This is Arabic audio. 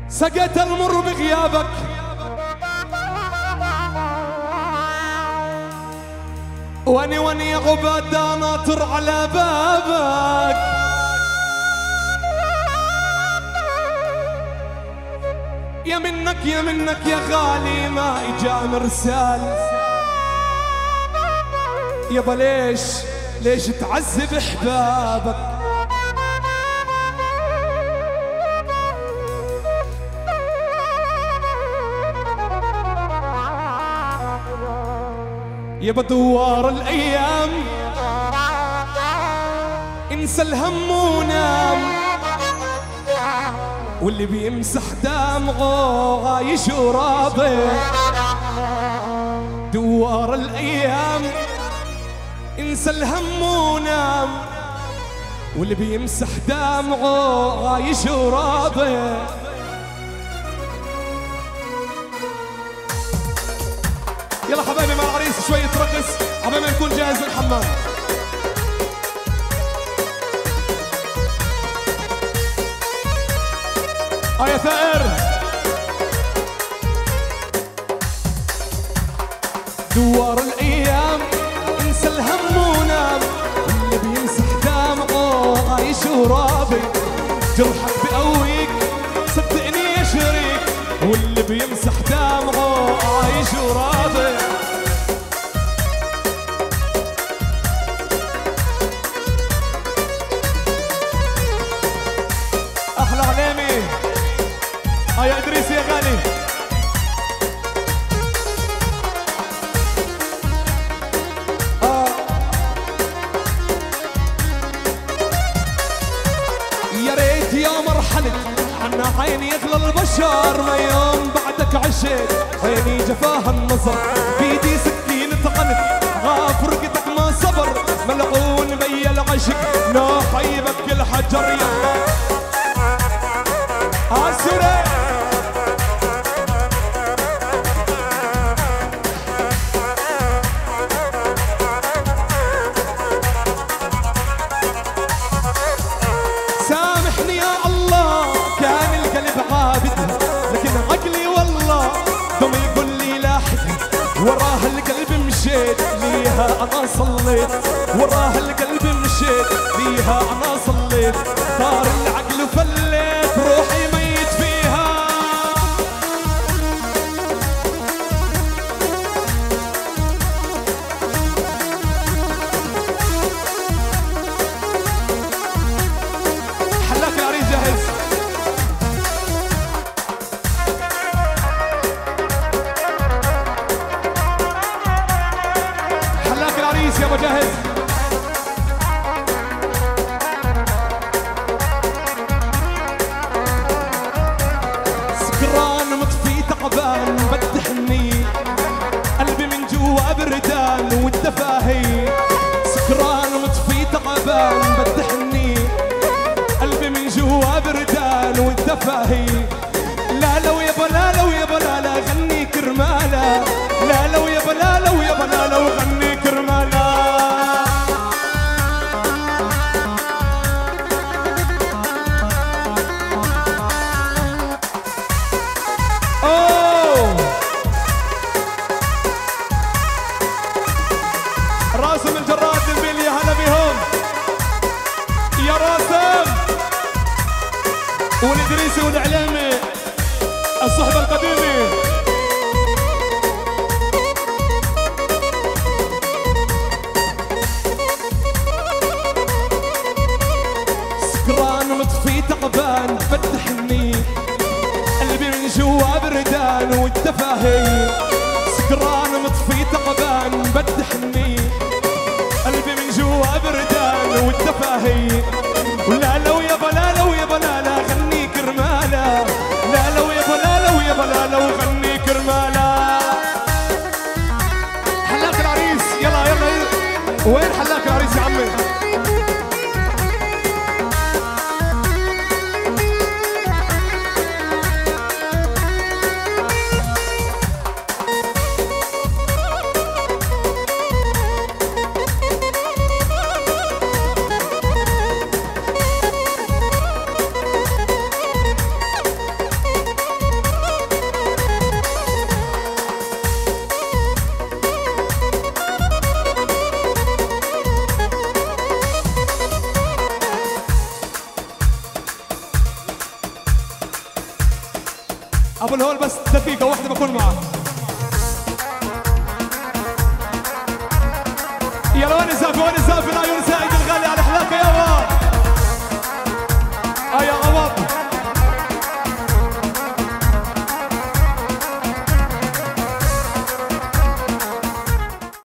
سقيت المر بغيابك واني عباد ناطر على بابك. يا منك يا غالي ما اجا مرسال. يابا ليش تعذب احبابك؟ يابا دوار الايام انسى الهم ونام، واللي بيمسح دمعه عايش وراضي. دوار الايام انسى الهم ونام، واللي بيمسح دمعه عايش وراضي. يلا حبايبي مع العريس شوية رقص عبال ما نكون جاهز للحمام. يا ثائر دوار الايام انسى الهم ونام، واللي بيمسح دمعه عايش وراضي. جرحك بقويك صدقني يا شريك، واللي بيمسح دمعه عايش وراضي. احلى علامي يا ادريس يا غالي. يا ريت يا مرحلة عنا عيني يغلى البشر، ما يوم بعدك عشت عيني جفاها النظر. بيدي سكينة غنت غافرقتك ما صبر، ملعون بي العشق نوح يبكي الحجر. يا عالسوري سامحني يا الله كان القلب عابد، لكن عقلي والله ضم يقول لي لاحق. وراه القلب مشيت ليها انا صليت، وراه القلب مشيت ليها انا صليت. طار العقل وفليت روحي ميت فيها. حلاك العريس جاهز. حلاك العريس يابا جاهز. سكران مطفي تعبان بدحني، قلبي من جوا بردان والدفاهي. سكران مطفي تعبان بدحني، قلبي من جوا بردان والدفاهي. لا لو يابا لا لو يابا لا لا غني كرمالا. لا لو يابا لا لو يابا لا لو غني كرمالا. راسم الجراد البيل يا هلا بهم يا راسم، والادريسي والعلامي الصحبه القديمه. سكران مطفي تعبان فتحني، قلبي من جوا بردان والتفاهي. سكران مطفي تعبان بدحني، قلبي من جوا بردان والتفاهي. ولا لو يابا لا لو يابا لا لا غني كرمالا. لا لو يابا لا لو يابا لا لو غني كرمالا. حلاك العريس يلا وين حلاك العريس يا عمي؟ ابو الهول بس دقيقة واحدة بكون معك. يلا وين الزافي وين الزافي العيون سعيدة.